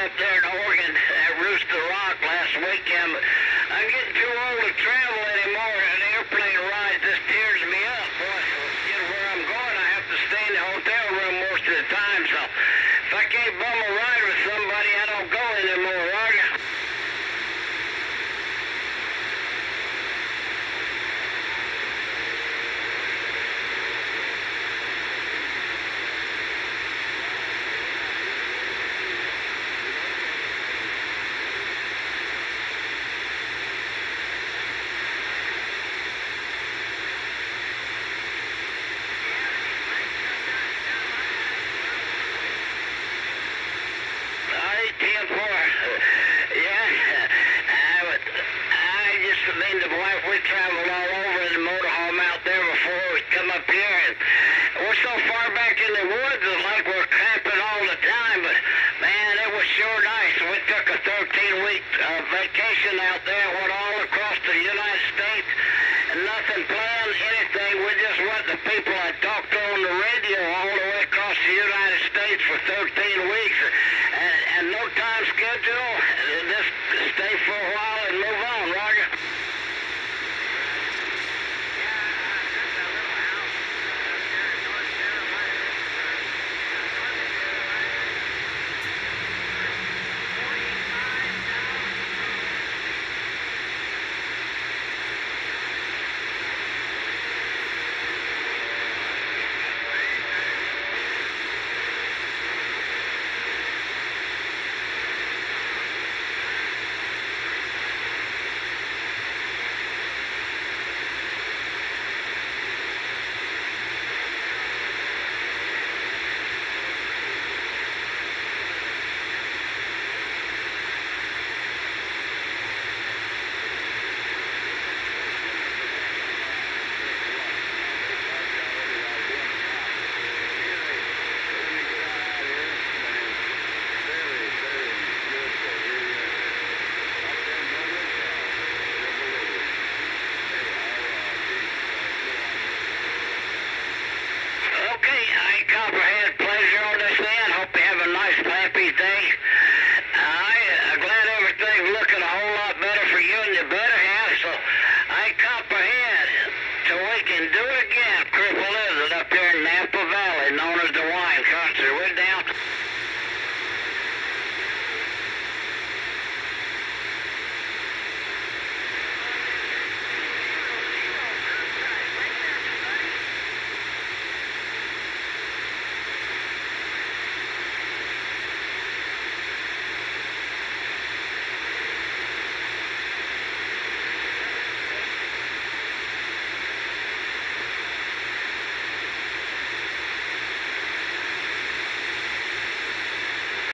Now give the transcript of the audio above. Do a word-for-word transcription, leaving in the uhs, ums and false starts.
up there in Oregon at Rooster Rock last weekend. But I'm getting too old to travel anymore. An airplane ride just tears me up, boy. So to get where I'm going, I have to stay in the hotel room most of the time. So if I can't bum a ride with somebody, I don't go anymore, Roger. ten four. Yeah, I, would, I just mean the wife, we traveled all over in the motorhome out there before we come up here, and we're so far back in the woods, it's like we're camping all the time, but man, it was sure nice. We took a thirteen week uh, vacation out there, went all across the United States, and nothing planned, anything. We just went to people I talked to on the radio all the way across the United States for thirteen weeks. And, and no time schedule, just stay for a while and move on, Roger. Copperhead, pleasure on this end. Hope you have a nice, happy day.